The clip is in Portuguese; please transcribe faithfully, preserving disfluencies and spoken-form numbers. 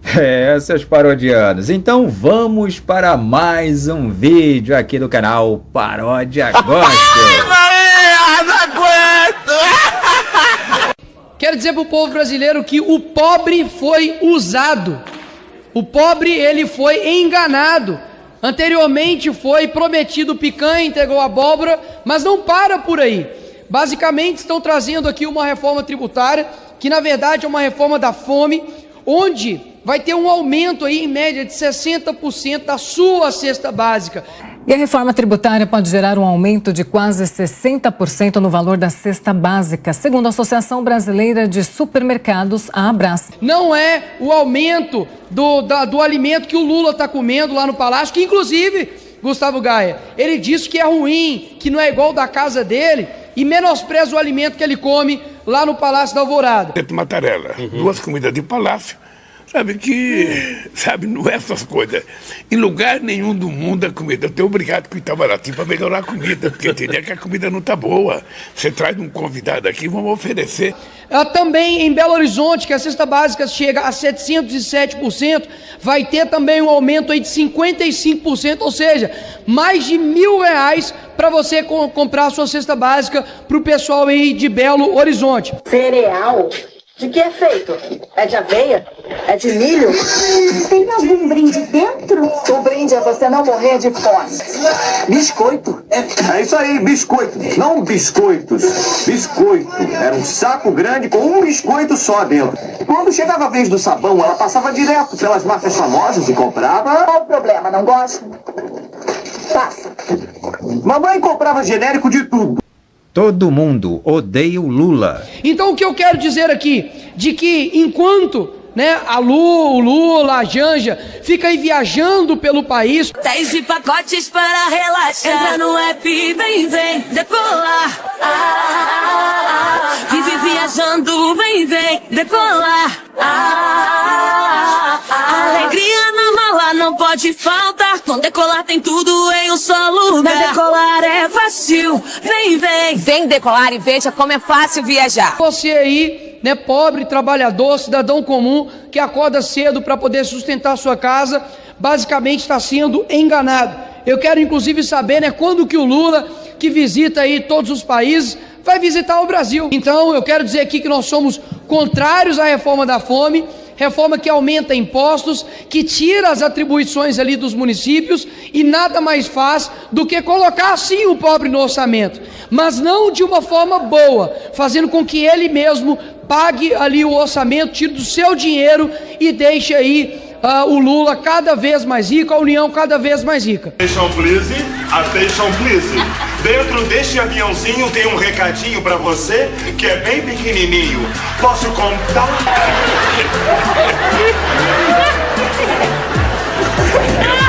É, seus parodianos. Então vamos para mais um vídeo aqui do canal Paródia Gospel. Quero dizer pro povo brasileiro que o pobre foi usado. O pobre, ele foi enganado. Anteriormente foi prometido picanha, entregou abóbora, mas não para por aí. Basicamente estão trazendo aqui uma reforma tributária, que na verdade é uma reforma da fome, onde vai ter um aumento aí em média de sessenta por cento da sua cesta básica. E a reforma tributária pode gerar um aumento de quase sessenta por cento no valor da cesta básica, segundo a Associação Brasileira de Supermercados, a Abras. Não é o aumento do, da, do alimento que o Lula está comendo lá no Palácio, que inclusive, Gustavo Gaia, ele disse que é ruim, que não é igual da casa dele, e menospreza o alimento que ele come lá no Palácio da Alvorada. Matarela, uhum. Duas comidas de palácio. Sabe que, sabe, não é essas coisas. Em lugar nenhum do mundo a comida. Eu tenho obrigado com o Itamaraty para melhorar a comida, porque entender que a comida não está boa. Você traz um convidado aqui, vamos oferecer. Ah, também em Belo Horizonte, que a cesta básica chega a setecentos e sete por cento, vai ter também um aumento aí de cinquenta e cinco por cento, ou seja, mais de mil reais para você co comprar a sua cesta básica para o pessoal aí de Belo Horizonte. Cereal? De que é feito? É de aveia? É de milho? Tem algum brinde dentro? O brinde é você não morrer de fome. Biscoito. É isso aí, biscoito. Não biscoitos. Biscoito. Era um saco grande com um biscoito só dentro. Quando chegava a vez do sabão, ela passava direto pelas marcas famosas e comprava... Qual o problema? Não gosta? Passa. Mamãe comprava genérico de tudo. Todo mundo odeia o Lula. Então o que eu quero dizer aqui, de que enquanto, né, a Lu, o Lula, a Janja, fica aí viajando pelo país... Dez de pacotes para relaxar. Entra no app, vem, vem, decolar. Ah, ah, ah, vive viajando, vem, vem, decolar. Ah, ah, ah, alegria na mala não pode faltar. Com Decolar tem tudo em um só lugar. Na Decolar é fácil, vem, vem. Vem Decolar e veja como é fácil viajar. Você aí, né, pobre, trabalhador, cidadão comum, que acorda cedo para poder sustentar sua casa, basicamente está sendo enganado. Eu quero inclusive saber, né, quando que o Lula, que visita aí todos os países, vai visitar o Brasil. Então eu quero dizer aqui que nós somos contrários à reforma da fome, reforma que aumenta impostos, que tira as atribuições ali dos municípios e nada mais faz do que colocar sim o pobre no orçamento, mas não de uma forma boa, fazendo com que ele mesmo pague ali o orçamento, tire do seu dinheiro e deixe aí uh, o Lula cada vez mais rico, a União cada vez mais rica. Attention please, attention please. Dentro deste aviãozinho tem um recadinho pra você que é bem pequenininho. Posso contar?